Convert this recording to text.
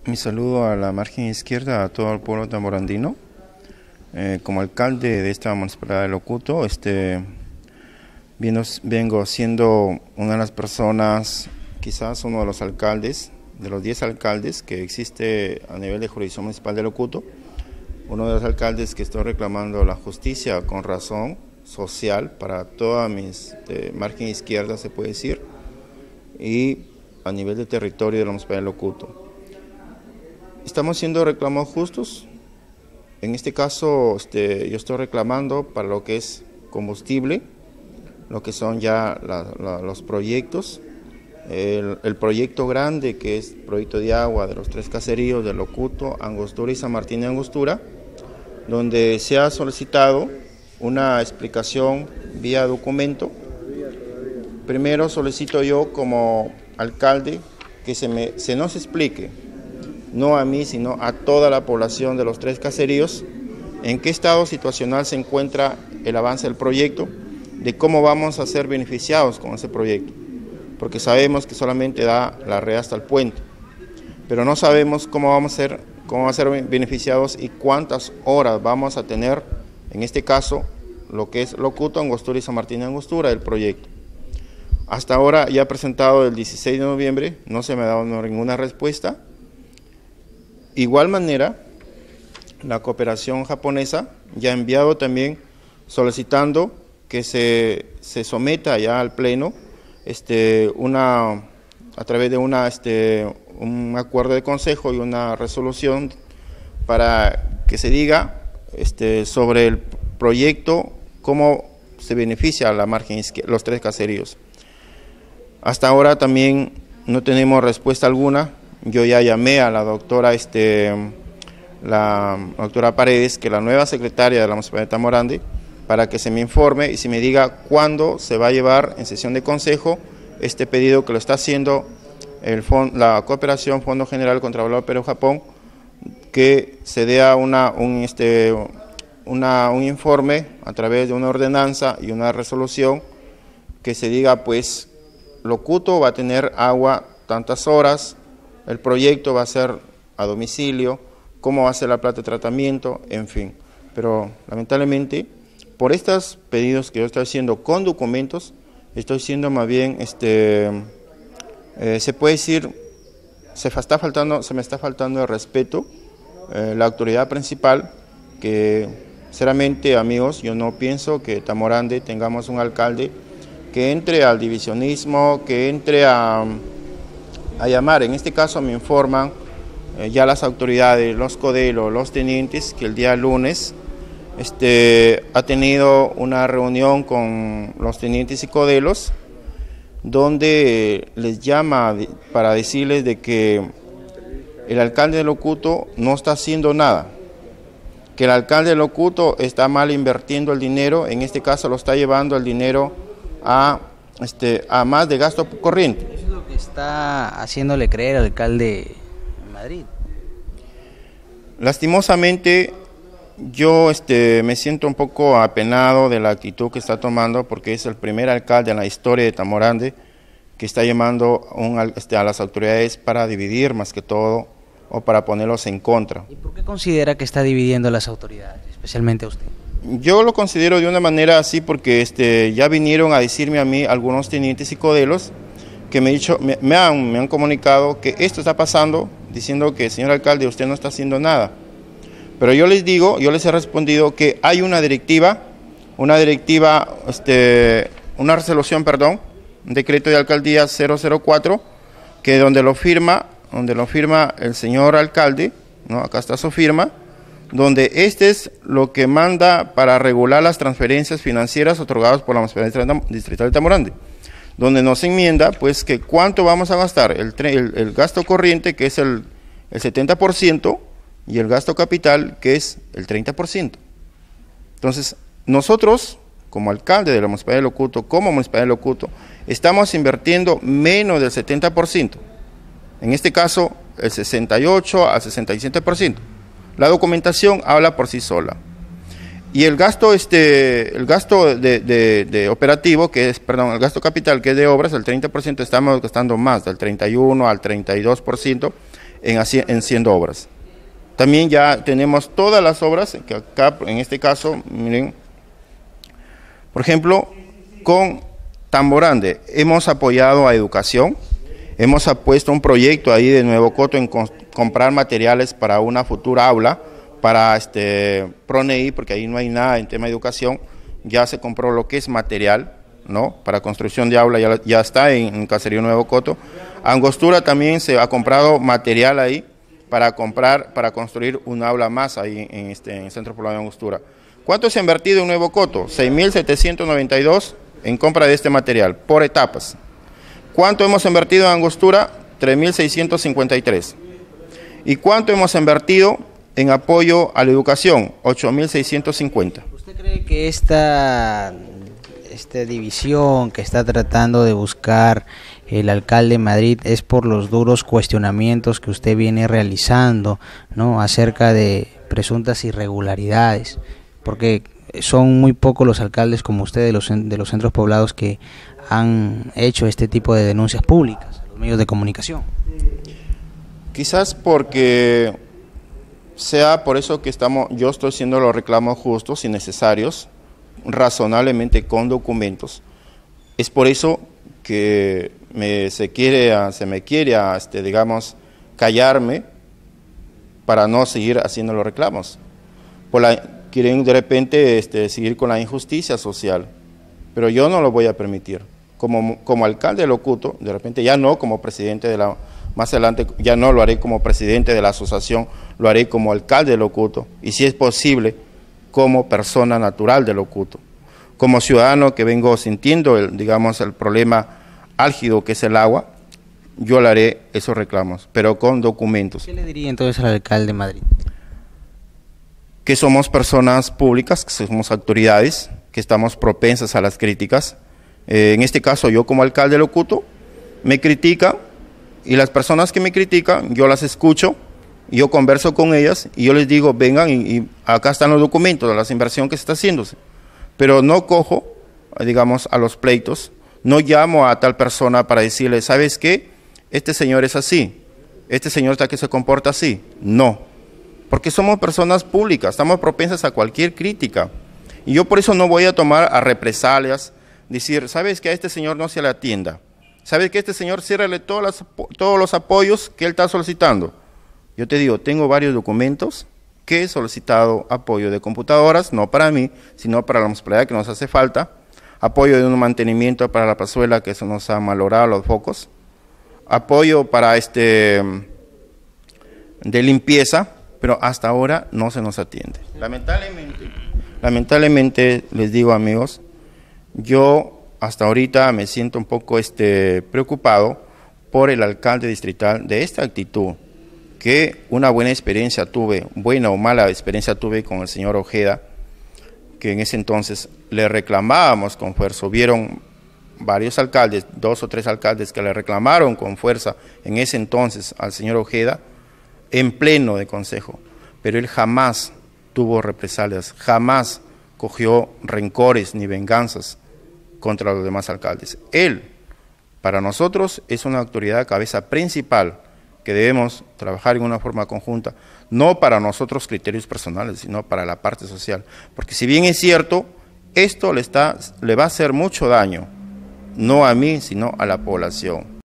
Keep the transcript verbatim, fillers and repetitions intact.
Mi saludo a la margen izquierda, a todo el pueblo tamborandino. Eh, como alcalde de esta municipalidad de Locuto, este, vengo, vengo siendo una de las personas, quizás uno de los alcaldes, de los diez alcaldes que existe a nivel de jurisdicción municipal de Locuto, uno de los alcaldes que estoy reclamando la justicia con razón social para toda mi este, margen izquierda, se puede decir, y a nivel de territorio de la municipalidad de Locuto. Estamos haciendo reclamos justos. En este caso, este, yo estoy reclamando para lo que es combustible, lo que son ya la, la, los proyectos, el, el proyecto grande que es proyecto de agua de los tres caseríos de Locuto, Angostura y San Martín de Angostura, donde se ha solicitado una explicación vía documento. Primero solicito yo como alcalde que se, me, se nos explique, no a mí, sino a toda la población de los tres caseríos, en qué estado situacional se encuentra el avance del proyecto, de cómo vamos a ser beneficiados con ese proyecto, porque sabemos que solamente da la red hasta el puente, pero no sabemos cómo vamos a ser, cómo va a ser beneficiados y cuántas horas vamos a tener, en este caso, lo que es Locuto, Angostura y San Martín de Angostura del proyecto. Hasta ahora ya presentado el dieciséis de noviembre, no se me ha dado ninguna respuesta. Igual manera, la cooperación japonesa ya ha enviado también solicitando que se, se someta ya al pleno este, una, a través de una, este, un acuerdo de consejo y una resolución para que se diga este, sobre el proyecto, cómo se beneficia a la margen izquierda, los tres caseríos. Hasta ahora también no tenemos respuesta alguna. Yo ya llamé a la doctora, este, la doctora Paredes, que es la nueva secretaria de la Municipalidad de Tamborandi, para que se me informe y se me diga cuándo se va a llevar en sesión de consejo este pedido que lo está haciendo el fond, la cooperación Fondo General contra el Valor Perú-Japón, que se dé una, un, este, una, un informe a través de una ordenanza y una resolución que se diga, pues, Locuto va a tener agua tantas horas, el proyecto va a ser a domicilio, cómo va a ser la planta de tratamiento, en fin. Pero lamentablemente, por estos pedidos que yo estoy haciendo con documentos, estoy siendo más bien, este, eh, se puede decir, se, está faltando, se me está faltando el respeto, eh, la autoridad principal, que sinceramente, amigos, yo no pienso que Tamborandi tengamos un alcalde que entre al divisionismo, que entre a... a llamar. En este caso me informan eh, ya las autoridades, los codelos, los tenientes, que el día lunes este, ha tenido una reunión con los tenientes y codelos, donde les llama de, para decirles de que el alcalde de Locuto no está haciendo nada, que el alcalde de Locuto está mal invirtiendo el dinero, en este caso lo está llevando el dinero a, este, a más de gasto corriente. Eso es lo que está haciéndole creer al alcalde en Madrid. Lastimosamente, yo este, me siento un poco apenado de la actitud que está tomando, porque es el primer alcalde en la historia de Tamborandi que está llamando un, este, a las autoridades para dividir más que todo, o para ponerlos en contra. ¿Y por qué considera que está dividiendo a las autoridades, especialmente a usted? Yo lo considero de una manera así porque este, ya vinieron a decirme a mí algunos tenientes y codelos que me, dicho, me, me, han, me han comunicado que esto está pasando, diciendo que, señor alcalde, usted no está haciendo nada. Pero yo les digo, yo les he respondido que hay una directiva, una directiva, este, una resolución, perdón, un decreto de alcaldía cero cero cuatro, que donde lo firma, donde lo firma el señor alcalde, ¿no? Acá está su firma, donde este es lo que manda para regular las transferencias financieras otorgadas por la Municipalidad Distrital de Tamborandi, donde nos enmienda pues que cuánto vamos a gastar, el, el, el gasto corriente, que es el, el setenta por ciento, y el gasto capital, que es el treinta por ciento. Entonces, nosotros, como alcalde de la Municipalidad de Locuto, como Municipalidad de Locuto, estamos invirtiendo menos del setenta por ciento, en este caso el sesenta y ocho al sesenta y siete por ciento. La documentación habla por sí sola. Y el gasto, este, el gasto de, de, de operativo, que es, perdón, el gasto capital, que es de obras, el treinta por ciento, estamos gastando más, del treinta y uno al treinta y dos por ciento, en, en haciendo obras. También ya tenemos todas las obras, que acá en este caso, miren, por ejemplo, con Tamborande hemos apoyado a educación, hemos puesto un proyecto ahí de Nuevo Coto en comprar materiales para una futura aula, para este PRONEI, porque ahí no hay nada en tema de educación, ya se compró lo que es material, ¿no? Para construcción de aula ya, ya está en, en Caserío Nuevo Coto. Angostura también se ha comprado material ahí para comprar, para construir un aula más ahí en, este, en el Centro Poblado de Angostura. ¿Cuánto se ha invertido en Nuevo Coto? seis mil setecientos noventa y dos en compra de este material, por etapas. ¿Cuánto hemos invertido en Angostura? tres mil seiscientos cincuenta y tres. ¿Y cuánto hemos invertido en apoyo a la educación? ocho mil seiscientos cincuenta. ¿Usted cree que esta, esta división que está tratando de buscar el alcalde de Madrid es por los duros cuestionamientos que usted viene realizando, ¿no?, acerca de presuntas irregularidades? Porque son muy pocos los alcaldes como usted de los, de los centros poblados que han hecho este tipo de denuncias públicas a los medios de comunicación. Quizás porque sea por eso que estamos, yo estoy haciendo los reclamos justos y necesarios, razonablemente con documentos. Es por eso que me, se, quiere, se me quiere, este, digamos, callarme para no seguir haciendo los reclamos. Por la, quieren de repente este, seguir con la injusticia social, pero yo no lo voy a permitir. Como, como alcalde de Locuto, de repente ya no como presidente de la... Más adelante ya no lo haré como presidente de la asociación, lo haré como alcalde de Locuto y si es posible como persona natural de Locuto. Como ciudadano que vengo sintiendo, el, digamos, el problema álgido que es el agua, yo le haré esos reclamos, pero con documentos. ¿Qué le diría entonces al alcalde de Madrid? Que somos personas públicas, que somos autoridades, que estamos propensas a las críticas. Eh, en este caso yo como alcalde de Locuto me critican, y las personas que me critican, yo las escucho, yo converso con ellas y yo les digo, vengan y, y acá están los documentos de la inversión que se está haciéndose. Pero no cojo, digamos, a los pleitos, no llamo a tal persona para decirle, ¿sabes qué? Este señor es así, este señor está que se comporta así. No, porque somos personas públicas, estamos propensas a cualquier crítica. Y yo por eso no voy a tomar a represalias, decir, ¿sabes que a este señor no se le atienda? ¿Sabe que este señor ciérrale todos los, todos los apoyos que él está solicitando? Yo te digo, tengo varios documentos que he solicitado apoyo de computadoras, no para mí, sino para la municipalidad que nos hace falta, apoyo de un mantenimiento para la plazuela que se nos ha malogrado los focos, apoyo para este de limpieza, pero hasta ahora no se nos atiende. Lamentablemente, lamentablemente les digo amigos, yo hasta ahorita me siento un poco este, preocupado por el alcalde distrital de esta actitud, que una buena experiencia tuve, buena o mala experiencia tuve con el señor Ojeda, que en ese entonces le reclamábamos con fuerza. Hubieron varios alcaldes, dos o tres alcaldes que le reclamaron con fuerza en ese entonces al señor Ojeda, en pleno de consejo, pero él jamás tuvo represalias, jamás cogió rencores ni venganzas contra los demás alcaldes. Él, para nosotros, es una autoridad cabeza principal que debemos trabajar en una forma conjunta, no para nosotros criterios personales, sino para la parte social. Porque si bien es cierto, esto le, está, le va a hacer mucho daño, no a mí, sino a la población.